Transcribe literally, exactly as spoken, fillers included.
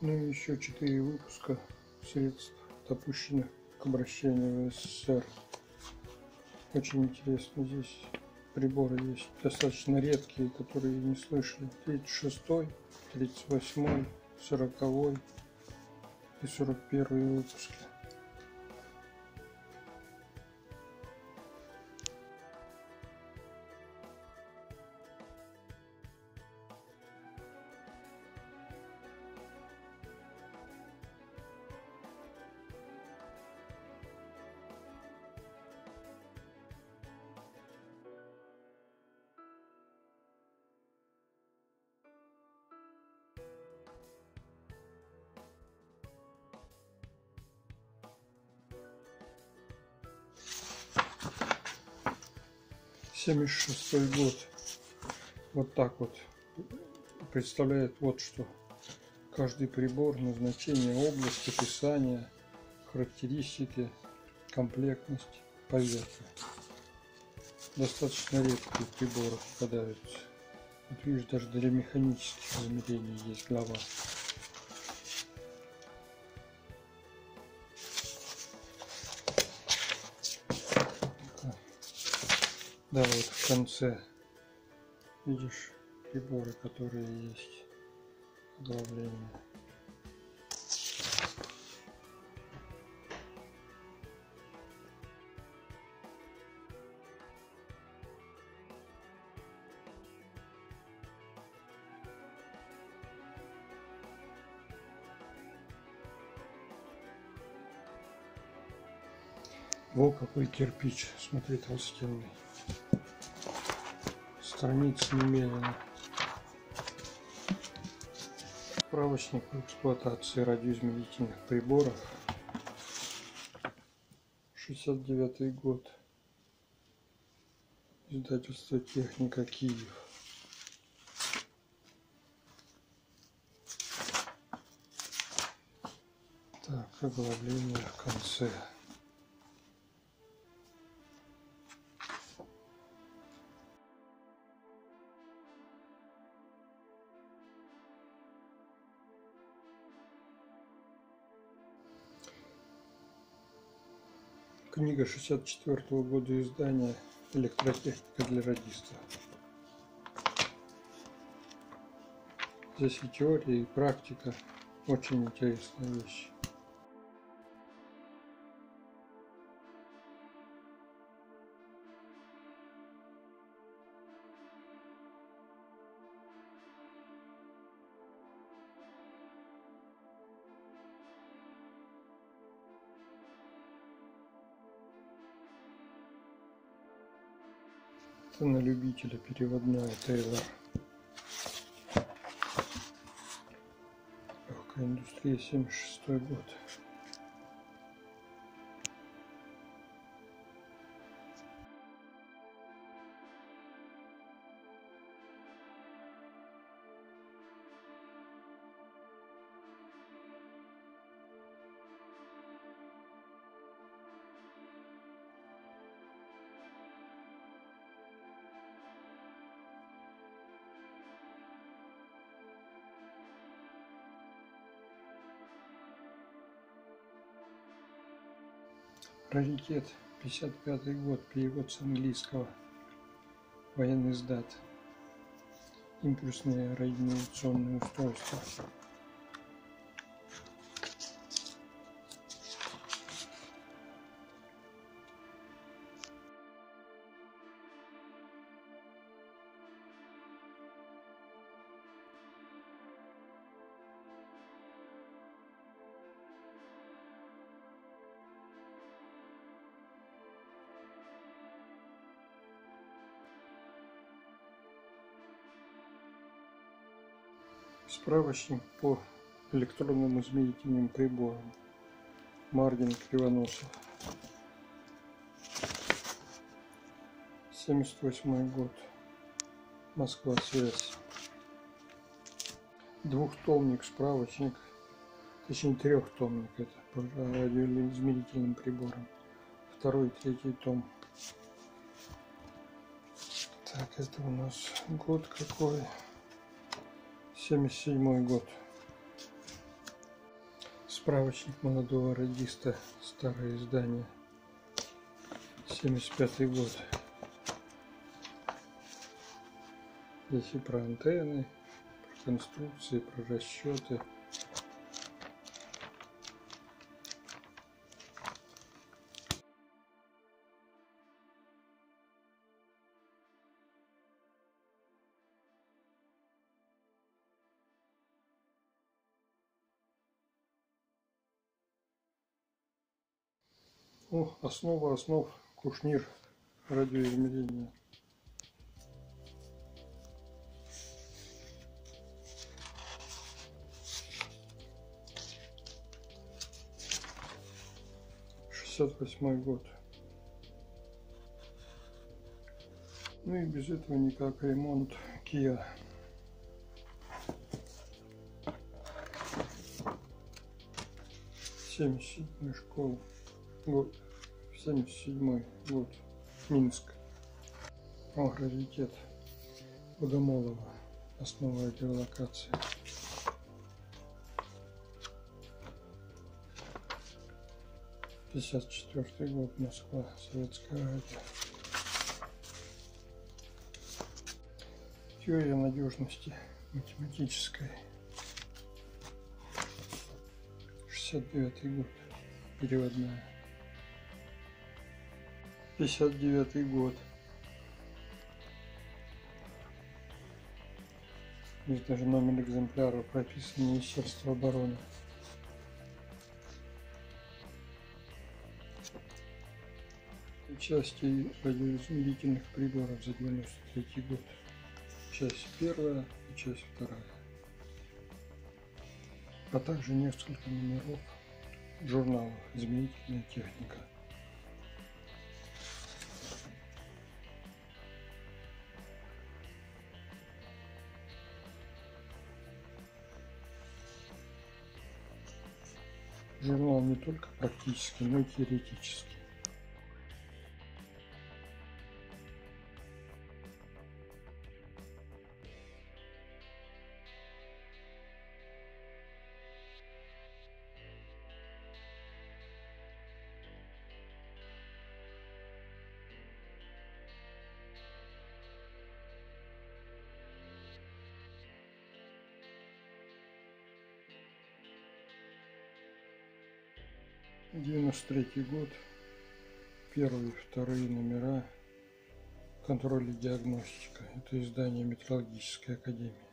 Ну и еще четыре выпуска средств, допущенных к обращению в СССР. Очень интересно, здесь приборы есть достаточно редкие, которые не слышали. тридцать шестой, тридцать восьмой, сороковой и сорок первый выпуски. семьдесят шестой год. Вот так вот представляет вот что. Каждый прибор, назначение, область, описание, характеристики, комплектность, поверка. Достаточно редкие приборы попадаются. Вот видишь, даже для механических измерений есть глава. Да, вот в конце видишь приборы, которые есть, оглавление. Во какой кирпич, смотри, толстенный. Страниц немерено. Справочник по эксплуатации радиоизмерительных приборов. шестьдесят девятый год. Издательство «Техника», Киев. Так, оглавление в конце. Книга шестьдесят четвёртого года издания, электротехника для радиста. Здесь и теория, и практика. Очень интересная вещь. Это на любителя переводная Тейлор. Легкая индустрия, семьдесят шестой год. Раритет, пятьдесят пятый год, перевод с английского, военный издат, импульсные радиоэлектронные устройства. Справочник по электронным измерительным приборам. Мардин, Кривоносов. семьдесят восьмой год. Москва, связь. Двухтомник, справочник, точнее трехтомник, это по радиоизмерительным приборам. Второй, третий том. Так, это у нас год какой? семьдесят седьмой год. Справочник молодого радиста, старое издание, семьдесят пятый год. Здесь и про антенны, про конструкции, про расчеты. Ну, основа основ, Кушнир, радиоизмерения. шестьдесят восьмой год. Ну и без этого никак. Ремонт Kia. семьдесят седьмой школа. Год. семьдесят седьмой год. Минск. О, раритет. Богомолова. Основа радиолокации. пятьдесят четвёртый год. Москва. Советская радио. Теория надежности математической. шестьдесят девятый год. Переводная. пятьдесят девятый год. Здесь даже номер экземпляра прописан, Министерство обороны. Части радиоизмерительных приборов за девяносто третий год. Часть первая и часть вторая. А также несколько номеров журналов «Измерительная техника». Журнал не только практический, но и теоретический. девяносто третий год. Первые и вторые номера. Контроль и диагностика. Это издание Метрологической академии.